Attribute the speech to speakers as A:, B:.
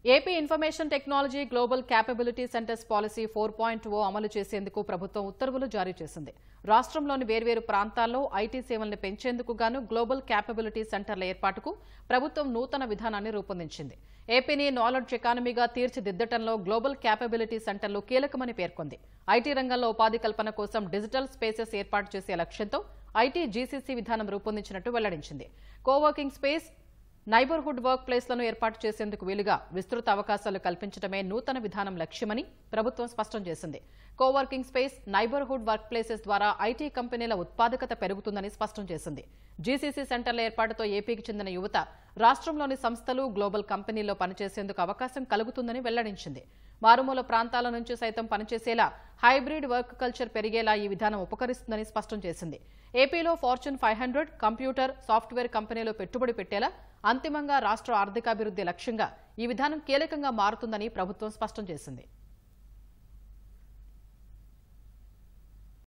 A: AP information technology global capability centres policy 4.0 అమలు చేసేందుకు ప్రభుత్వం ఉత్తర్వులు జారీ చేసింది. రాష్ట్రంలోని వేర్వేరు ప్రాంతాల్లో ఐటీ సేవలను పెంచేందుకు గాను గ్లోబల్ క్యాపబిలిటీ సెంటర్ల ఏర్పాటుకు ప్రభుత్వం నూతన విధానాన్ని రూపొందించింది. ఏపీని నాలెడ్జ్ ఎకానమీగా తీర్చిదిద్దటంలో గ్లోబల్ క్యాపబిలిటీ సెంటర్లు కీలకమని పేర్కొంది. ఐటీ రంగంలో ఉపాధి కల్పన కోసం డిజిటల్ స్పేసెస్ ఏర్పాటు చేసే లక్ష్యంతో ఐటీ జీసీసీ విధానం రూపొందించినట్టు వెల్లడించింది. కోవర్కింగ్ స్పేస్, నైబర్హుడ్ వర్క్ ప్లేస్లను ఏర్పాటు చేసేందుకు వీలుగా విస్తృత అవకాశాలు కల్పించడమే నూతన విధానం లక్ష్యమని ప్రభుత్వం స్పష్టం చేసింది. Coworking space, neighbourhood work places ద్వారా ఐటీ కంపెనీల ఉత్పాదకత పెరుగుతుందని స్పష్టం చేసింది. జీసీసీ సెంటర్ల ఏర్పాటుతో ఏపీకి చెందిన యువత రాష్ట్రంలోని సంస్థలు, గ్లోబల్ కంపెనీల్లో పనిచేసేందుకు అవకాశం కలుగుతుందని వెల్లడించింది. మారుమూల ప్రాంతాల నుంచి సైతం పనిచేసేలా హైబ్రిడ్ వర్క్ కల్చర్ పెరిగేలా ఈ విధానం ఉపకరిస్తుందని స్పష్టం చేసింది. ఏపీలో ఫార్చ్యూన్ 500 కంప్యూటర్, సాఫ్ట్వేర్ కంపెనీలు పెట్టుబడి పెట్టేలా అంతిమంగా రాష్ట్ర ఆర్థికాభివృద్ధి లక్ష్యంగా ఈ విధానం కీలకంగా మారుతుందని ప్రభుత్వం స్పష్టం చేసింది.